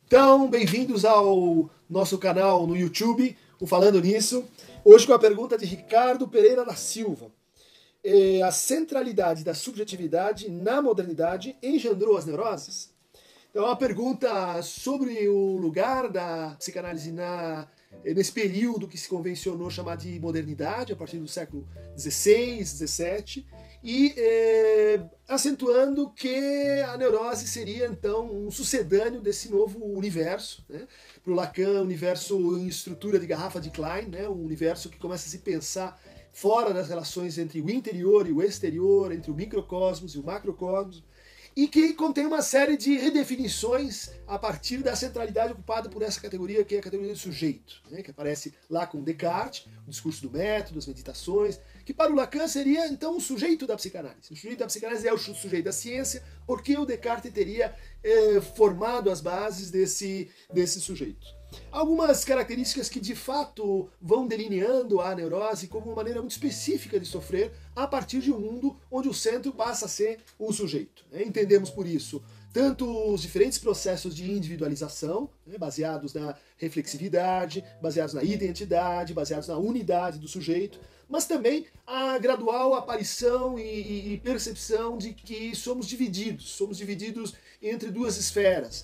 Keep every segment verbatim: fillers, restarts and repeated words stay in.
Então, bem-vindos ao nosso canal no YouTube, o Falando Nisso. Hoje com a pergunta de Ricardo Pereira da Silva. É, a centralidade da subjetividade na modernidade engendrou as neuroses? Então, é uma pergunta sobre o lugar da psicanálise na, nesse período que se convencionou chamar de modernidade, a partir do século dezesseis, dezessete, e é, acentuando que a neurose seria, então, um sucedâneo desse novo universo, né? Para o Lacan, universo em estrutura de garrafa de Klein, né? Um universo que começa a se pensar fora das relações entre o interior e o exterior, entre o microcosmos e o macrocosmos, e que contém uma série de redefinições a partir da centralidade ocupada por essa categoria, que é a categoria do sujeito, né, que aparece lá com Descartes, o discurso do método, as meditações, que para o Lacan seria então o sujeito da psicanálise. O sujeito da psicanálise é o sujeito da ciência, porque o Descartes teria eh, formado as bases desse, desse sujeito. Algumas características que de fato vão delineando a neurose como uma maneira muito específica de sofrer a partir de um mundo onde o centro passa a ser o sujeito. Entendemos por isso tanto os diferentes processos de individualização, né, baseados na reflexividade, baseados na identidade, baseados na unidade do sujeito, mas também a gradual aparição e, e percepção de que somos divididos, somos divididos entre duas esferas.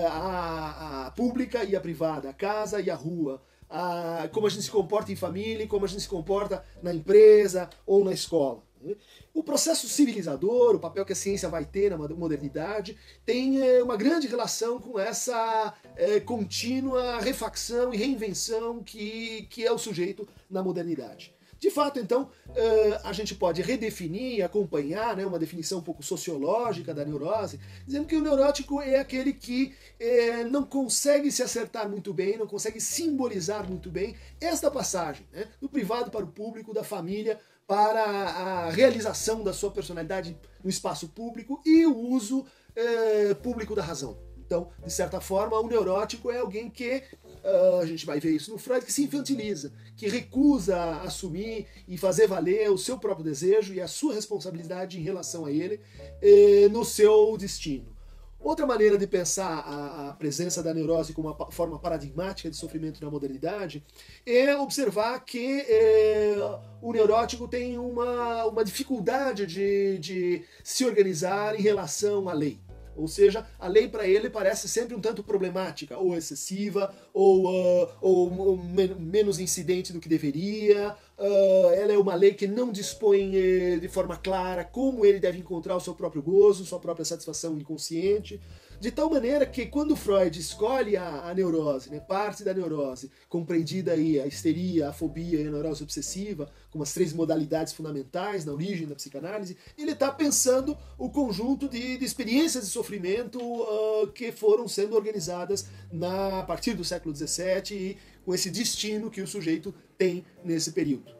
A, a pública e a privada, a casa e a rua, a, como a gente se comporta em família e como a gente se comporta na empresa ou na escola. O processo civilizador, o papel que a ciência vai ter na modernidade, tem é, uma grande relação com essa é, contínua refacção e reinvenção que, que é o sujeito na modernidade. De fato, então, a gente pode redefinir, acompanhar, né, uma definição um pouco sociológica da neurose, dizendo que o neurótico é aquele que é, não consegue se acertar muito bem, não consegue simbolizar muito bem esta passagem, né, do privado para o público, da família para a realização da sua personalidade no espaço público e o uso é, público da razão. Então, de certa forma, o neurótico é alguém que, uh, a gente vai ver isso no Freud, que se infantiliza, que recusa assumir e fazer valer o seu próprio desejo e a sua responsabilidade em relação a ele eh, no seu destino. Outra maneira de pensar a, a presença da neurose como uma forma paradigmática de sofrimento na modernidade é observar que eh, o neurótico tem uma, uma dificuldade de, de se organizar em relação à lei. Ou seja, a lei para ele parece sempre um tanto problemática, ou excessiva, ou, uh, ou, ou men menos incidente do que deveria. Uh, ela é uma lei que não dispõe eh, de forma clara como ele deve encontrar o seu próprio gozo, sua própria satisfação inconsciente. De tal maneira que quando Freud escolhe a, a neurose, né, parte da neurose, compreendida aí a histeria, a fobia e a neurose obsessiva, como as três modalidades fundamentais na origem da psicanálise, ele está pensando o conjunto de, de experiências de sofrimento uh, que foram sendo organizadas na, a partir do século dezessete e com esse destino que o sujeito tem nesse período.